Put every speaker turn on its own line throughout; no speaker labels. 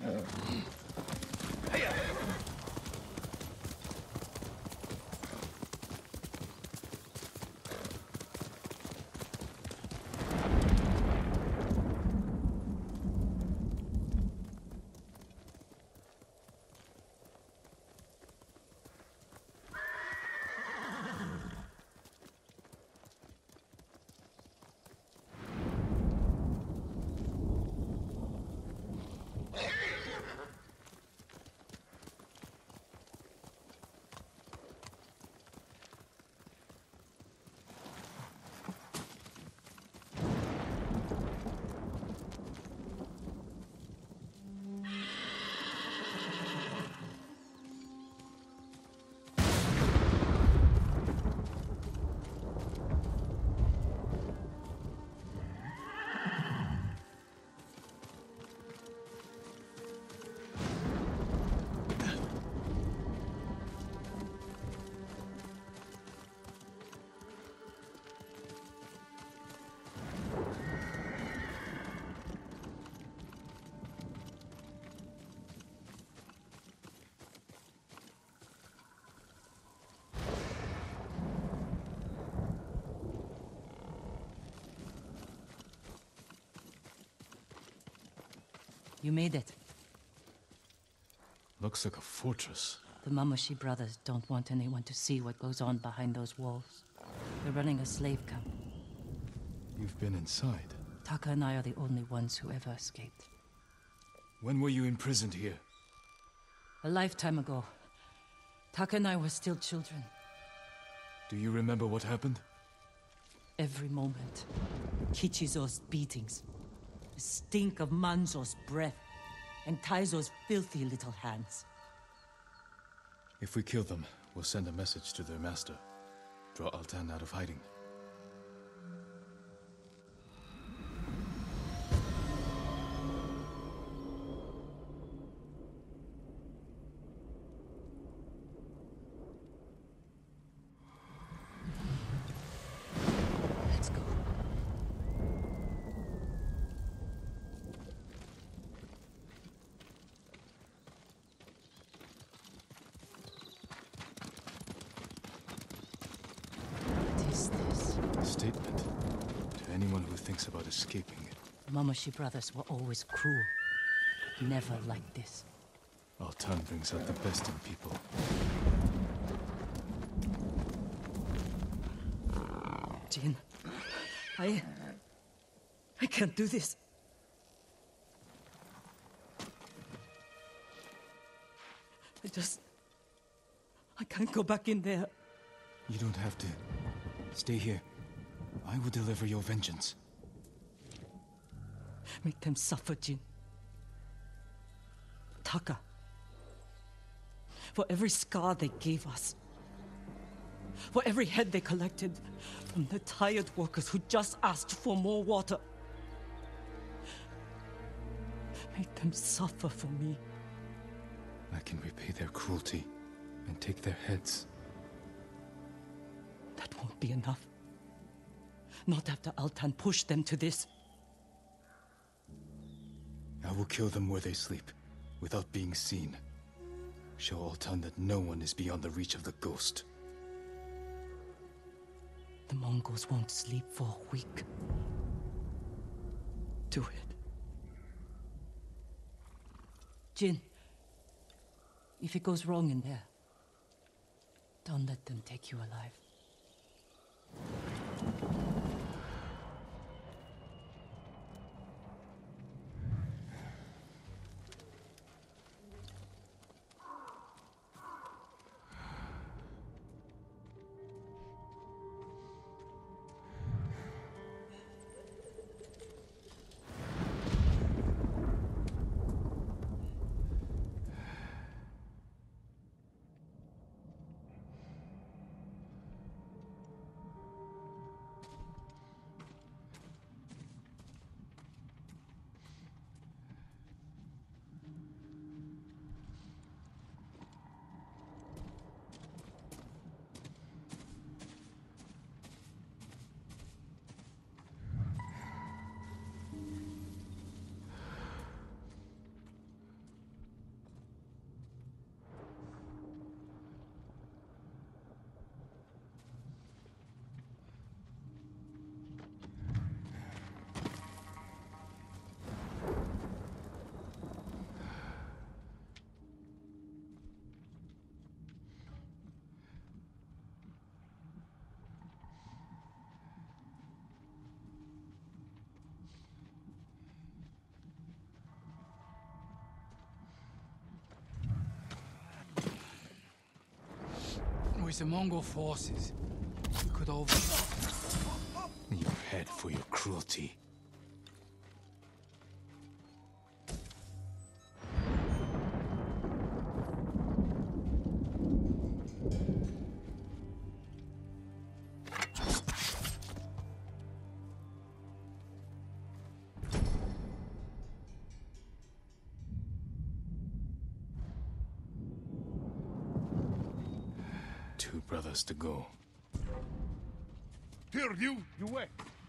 You made it.
Looks like a fortress.
The Mamushi brothers don't want anyone to see what goes on behind those walls. They're running a slave camp.
You've been inside.
Taka and I are the only ones who ever escaped.
When were you imprisoned here?
A lifetime ago. Taka and I were still children.
Do you remember what happened?
Every moment. Kichizo's beatings. The stink of Manzo's breath. And Taizo's filthy little hands.
If we kill them, we'll send a message to their master. Draw Altan out of hiding.
Let's go. What is this?
A statement to anyone who thinks about escaping.
The Mamushi brothers were always cruel. Never like this.
Altan brings out the best in people.
Jin, I can't do this. I can't go back in there.
You don't have to. Stay here. I will deliver your vengeance.
Make them suffer, Jin. Taka. For every scar they gave us. For every head they collected from the tired workers who just asked for more water. Make them suffer for me.
I can repay their cruelty and take their heads.
That won't be enough. Not after Altan pushed them to this.
I will kill them where they sleep, without being seen. Show Altan that no one is beyond the reach of the ghost.
The Mongols won't sleep for a week. Do it. Jin, if it goes wrong in there, don't let them take you alive.
With the Mongol forces, we could over...
Your head for your cruelty. Two brothers to go.
Here, you wait.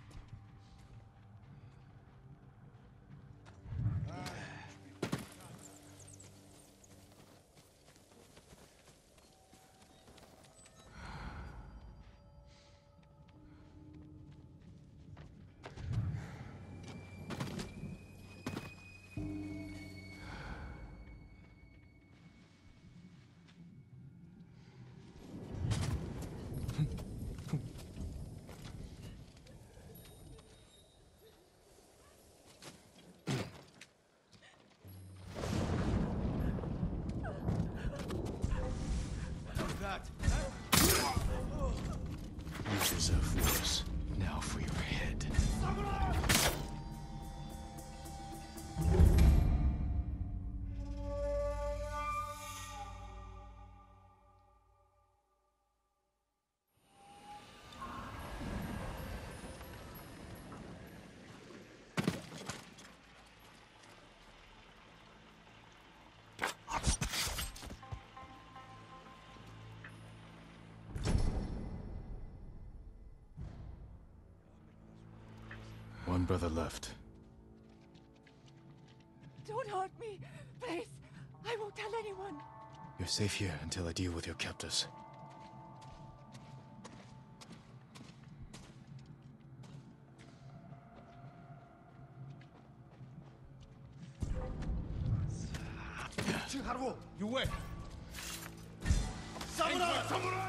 You deserve worse. Now for your head. One brother left.
Don't hurt me, please. I won't tell anyone.
You're safe here until I deal with your captors.
You wait. Samurai! Samurai!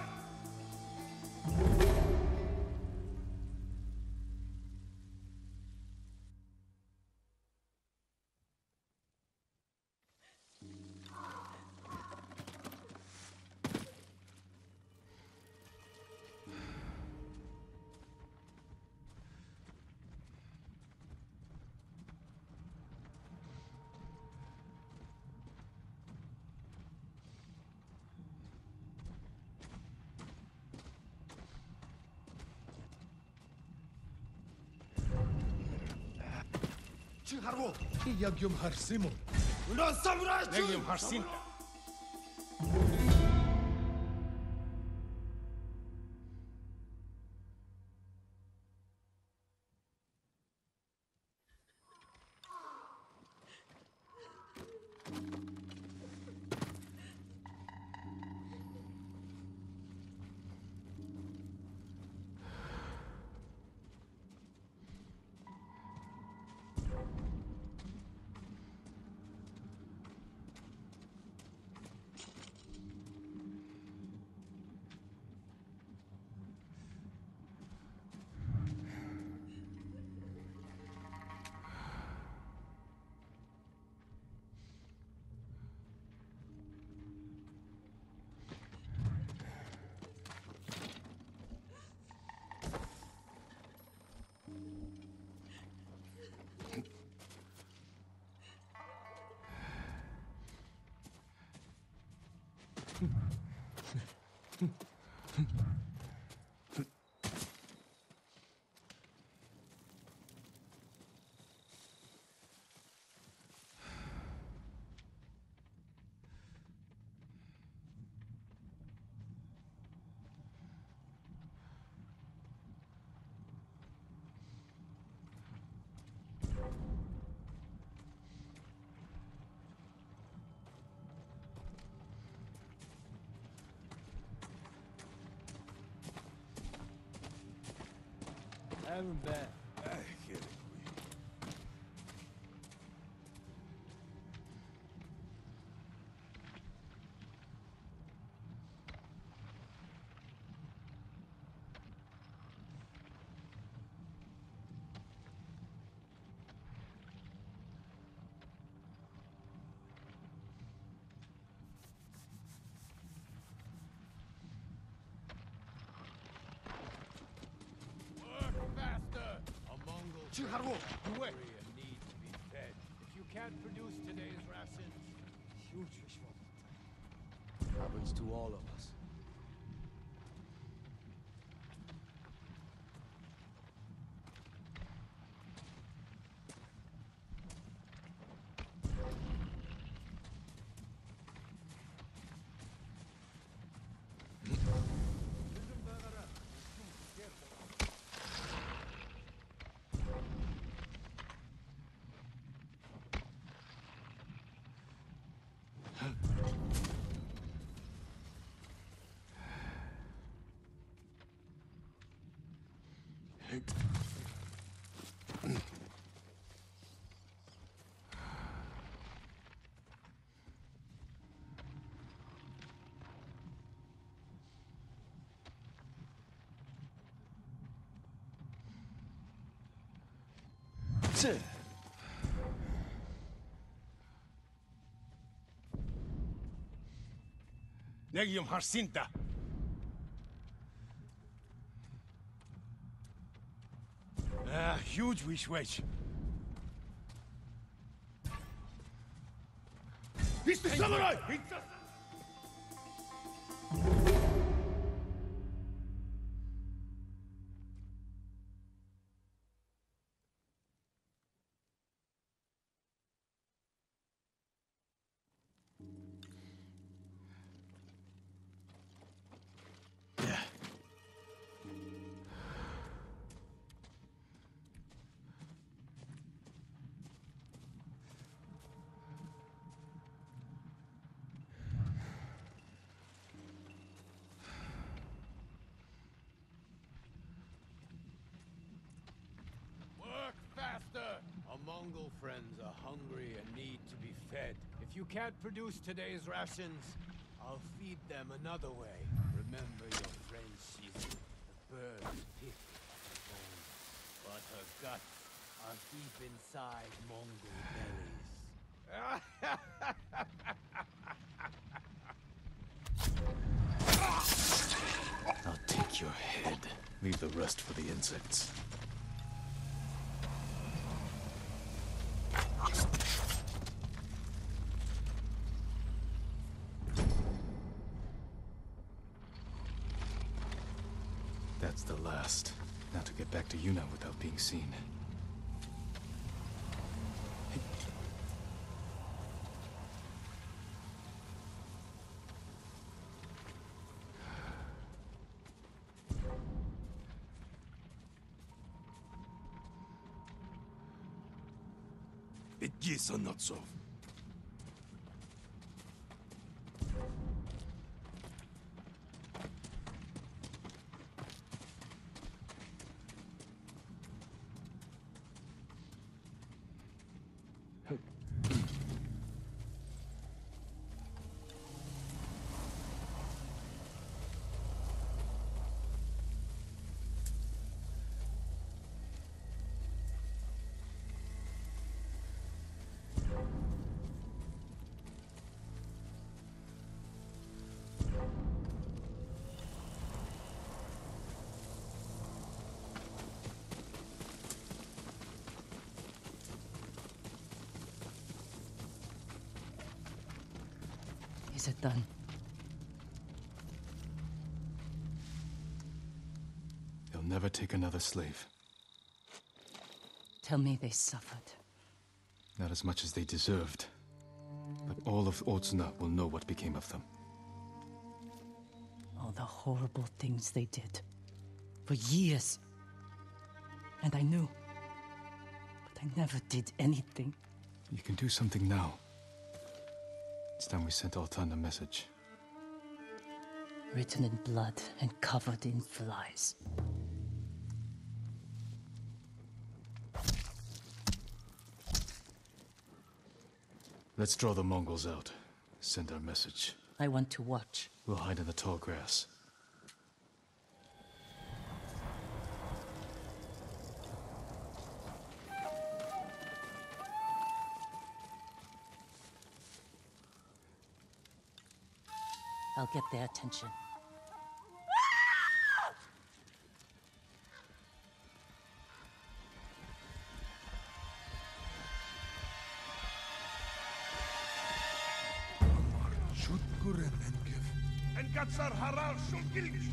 Yagyum Harsimu.
Ulan samuray!
Yagyum Harsin. I'm bad.
You wait.
Need to be fed. If you can't produce today's rations,
Huge wishful. Happens to all of us.
Negium Harsinta. Huge wish wage. It's the samurai!
work faster! Our Mongol friends are hungry and need to be fed. If you can't produce today's rations, I'll feed them another way. Remember your friend Shizu. The birds pick her bones, but her guts are deep inside Mongol bellies.
I'll take your head. Leave the rest for the insects. That's the last. Now to get back to Yuna without being seen.
Yes or not so?
Is it done?
They'll never take another slave.
Tell me they suffered.
Not as much as they deserved. But all of Otsuna will know what became of them.
All the horrible things they did. For years. And I knew. But I never did anything.
You can do something now. It's time we sent Altan a message.
Written in blood and covered in flies.
Let's draw the Mongols out. Send our message.
I want to watch.
We'll hide in the tall grass.
I'll get their attention.
En katsar harar shul gilgish.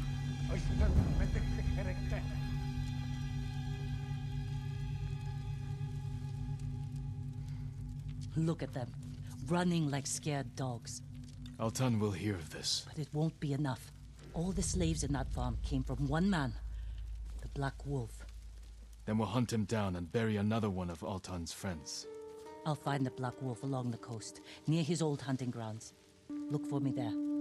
Look at them, running like scared dogs.
Altan will hear of this.
But it won't be enough. All the slaves in that farm came from one man, the Black Wolf.
Then we'll hunt him down and bury another one of Altan's friends.
I'll find the Black Wolf along the coast, near his old hunting grounds. Look for me there.